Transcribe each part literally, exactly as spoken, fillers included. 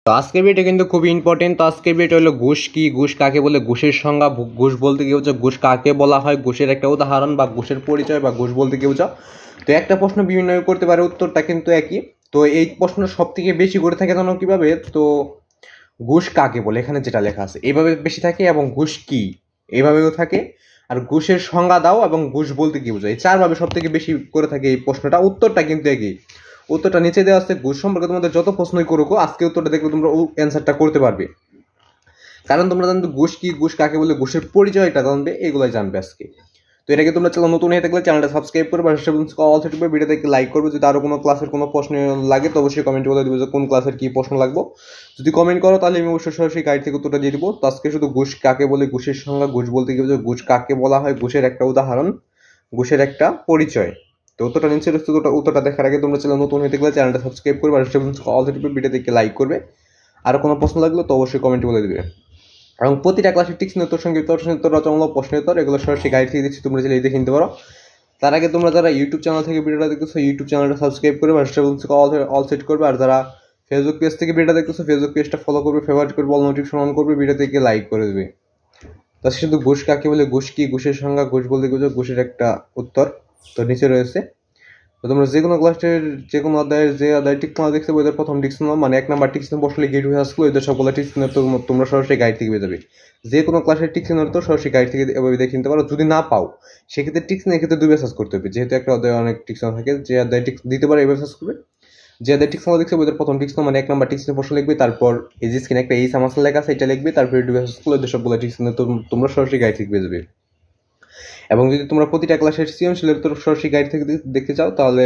তো আজকের ভিডিওটা কিন্তু খুবই ইম্পর্টেন্ট। তো আজকের ভিডিওটা হলো ঘুষ কি, ঘুষ কাকে বলে, ঘুষের সংজ্ঞা, ঘুষ বলতে কি হচ্ছে, ঘুষ কাকে বলা হয়, ঘুষের একটা উদাহরণ বা ঘুষের পরিচয় বা ঘুষ বলতে কি বোঝা। তো একটা প্রশ্ন বিভিন্ন করতে পারে, উত্তরটা কিন্তু একই। তো এই প্রশ্ন সব থেকে বেশি করে থাকে জানো কিভাবে? তো ঘুষ কাকে বলে এখানে যেটা লেখা আছে এইভাবে বেশি থাকে, এবং ঘুষ কি এইভাবেও থাকে, আর ঘুষের সংজ্ঞা দাও এবং ঘুষ বলতে কি বোঝায়, এই চারভাবে সব থেকে বেশি করে থাকে এই প্রশ্নটা। উত্তরটা কিন্তু একই, উত্তরটা নিচে দেওয়া আছে। ঘুষ সম্পর্কে তোমাদের যত প্রশ্নই করুক, আজকে উত্তরটা দেখলে তোমরা অ্যান্সারটা করতে পারবে, কারণ তোমরা জানবে ঘুষ কি, ঘুষ কাকে বলে, ঘুষের পরিচয়টা জানবে, এগুলোই জানবে আজকে। তো এটাকে তোমরা চ্যানেল নতুন হয়ে থাকলে চ্যানেলটা সাবস্ক্রাইব করবে, আর অল সেট করবে, ভিডিওতে লাইক করবে। যদি আরো কোনো ক্লাসের কোনো প্রশ্ন লাগে তো অবশ্যই কমেন্ট বলে দিবে যে কোন ক্লাসের কি প্রশ্ন লাগবে। যদি কমেন্ট করো তাহলে আমি অবশ্যই সরাসরি গাইড থেকে উত্তরটা দিয়ে দিব। তো আজকে শুধু ঘুষ কাকে বলে, ঘুষের সংজ্ঞা, ঘুষ বলতে কি বোঝায়, ঘুষ কাকে বলা হয়, ঘুষের একটা উদাহরণ, ঘুষের একটা পরিচয়। তো উত্তরটা নিচে উত্তরটা উত্তরটা দেখার আগে তোমরা চ্যানেল নতুন হয়ে থাকলে চ্যানেলটা সাবস্ক্রাইব করবে, আর অল সেট করবে, ভিডিও থেকে লাইক করবে। আরো কোনো প্রশ্ন লাগলে তো অবশ্যই কমেন্ট বলে দিবে। এবং প্রতিটা ক্লাসের টিক্স উত্তর, সংক্ষিপ্ত উত্তর, রচনামূলক প্রশ্নের উত্তর, এগুলো সরাসরি গাইড থেকে দিচ্ছি, তোমরা চাইলে দেখে নিতে পারো। তার আগে তোমরা যারা ইউটিউব চ্যানেল থেকে ভিডিওটা দেখতেছো, ইউটিউব চ্যানেলটা সাবস্ক্রাইব করবে, আর অল অল সেট করবে। আর যারা ফেসবুক পেজ থেকে ভিডিওটা দেখতেছো, ফেসবুক পেজটা ফলো করবে, ফেভারিট করবে, অল নোটিফিকেশন অন করবে, ভিডিও থেকে লাইক করে দেবে। তা শুধু ঘুষ কাকে বলে, ঘুষ কি, ঘুষের সংজ্ঞা, ঘুষ বলতে কি বোঝায়, ঘুষের একটা উত্তর তো নিচে রয়েছে। তো তোমরা যে কোনো ক্লাসের যে কোনো অধ্যায়ের যে অধ্যায় টিক্স নাও দেখতে ওদের প্রথম টিক্স নাও, মানে এক নাম্বার টিক্স নাও বসলে গেট হয়ে আসলো, ওদের সবগুলো টিক্স নাও তোমরা সরাসরি গাইড থেকে পেয়ে যাবে। যে কোনো ক্লাসের টিক্স নাও তো সরাসরি গাইড থেকে এভাবে দেখে নিতে পারো। যদি না পাও সেক্ষেত্রে টিক্স না, এক্ষেত্রে দুইবার সার্চ করতে হবে, যেহেতু একটা অধ্যায় অনেক টিক্স নাও থাকে। যে অধ্যায় টিক্স দিতে পারে এভাবে সার্চ করবে, যে অধ্যায় টিক্স নাও দেখছে ওদের প্রথম টিক্স নাও, মানে এক নাম্বার টিক্স নাও প্রশ্ন লিখবে, তারপর এই যে স্ক্রিনে একটা এই সামাসা লেখা আছে এটা লিখবে, তারপর দুইবার সার্চ করলে ওদের সবগুলো টিক্স নাও তোমরা সরাসরি গাইড থেকে পেয়ে যাবে। এবং যদি তোমরা প্রতিটা ক্লাসের সৃজনশীলের তোর সরাসরি গাইড থেকে দেখতে চাও তাহলে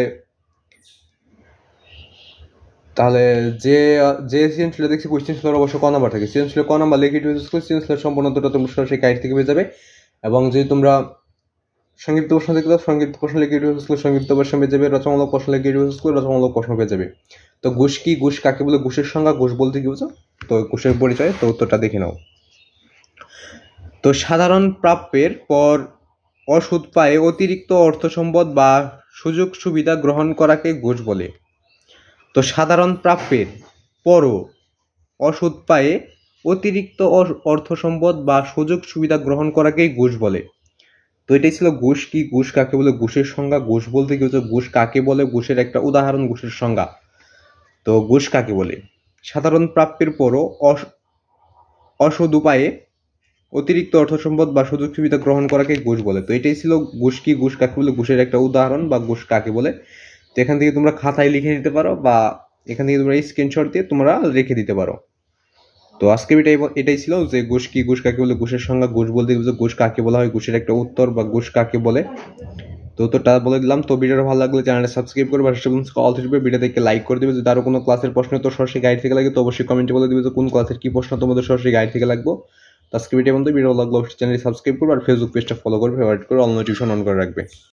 তাহলে যে যে সৃজনশীল দেখছি সৃজনশীলের অবশ্য ক নাম্বার থাকে, সৃজনশীলের ক নাম্বার লিখিত সৃজনশীলের সম্পূর্ণটা তোমরা সরাসরি গাইড থেকে পেয়ে যাবে। এবং যদি তোমরা সংক্ষিপ্ত প্রশ্ন দেখতে চাও, সংক্ষিপ্ত প্রশ্ন লিখিত সংক্ষিপ্ত প্রশ্ন পেয়ে যাবে, রচনামূলক প্রশ্ন লিখিত রচনামূলক প্রশ্ন পেয়ে যাবে। তো ঘুষ কি, ঘুষ কাকে বলে, ঘুষের সংজ্ঞা, ঘুষ বলতে কি বোঝো, তো ঘুষের পরিচয়, তো উত্তরটা দেখে নাও। তো সাধারণ প্রাপ্যের পর অসুদ পায়ে অতিরিক্ত অর্থ সম্পদ বা সুযোগ সুবিধা গ্রহণ করাকে ঘুষ বলে। তো সাধারণ প্রাপ্যের পরও অসুদ পায়ে অতিরিক্ত অর্থ সম্পদ বা সুযোগ সুবিধা গ্রহণ করাকেই ঘুষ বলে। তো এটাই ছিল ঘুষ কি, ঘুষ কাকে বলে, ঘুষের সংজ্ঞা, ঘুষ বলতে কি হচ্ছে, ঘুষ কাকে বলে, ঘুষের একটা উদাহরণ, ঘুষের সংজ্ঞা। তো ঘুষ কাকে বলে, সাধারণ প্রাপ্যের পরও অসৎ উপায়ে অতিরিক্ত অর্থ সম্পদ বা সুযোগ সুবিধা গ্রহণ করাকে ঘুষ বলে। তো এটাই ছিল ঘুষ কি, ঘুষ কাকে বলে, ঘুষের একটা উদাহরণ বা ঘুষ কাকে বলে। তো এখান থেকে তোমরা খাতায় লিখে দিতে পারো, বা এখান থেকে তোমরা স্ক্রিনশট দিয়ে তোমরা রেখে দিতে পারো। তো আজকে এটাই এটাই ছিল যে ঘুষ কি, ঘুষ কাকে বলে, ঘুষের সংজ্ঞা, ঘুষ বলতে ঘুষ কাকে বলা হয়, ঘুষের একটা উত্তর বা ঘুষ কাকে বলে। তো উত্তরটা বলে দিলাম। তো ভিডিওটা ভালো লাগলে চ্যানেলটা সাবস্ক্রাইব করবে, আর অল থাকবে, ভিডিও থেকে লাইক করে দেবে। যদি আরো কোনো ক্লাসের প্রশ্ন তো সরাসরি গাইড থেকে লাগে তো অবশ্যই কমেন্টে বলে দিবে যে কোন ক্লাসের কি প্রশ্ন তোমাদের সরাসরি গাইড থেকে লাগবে। তো আজকে ভিডিও বন্ধু ভিডিও লাগলে অবশ্যই চ্যানেলটি সাবস্ক্রাইব করবে, আর ফেসবুক পেজটা ফলো করবে, ফেভারিট করে অল নোটিফিকেশন অন করে রাখবে।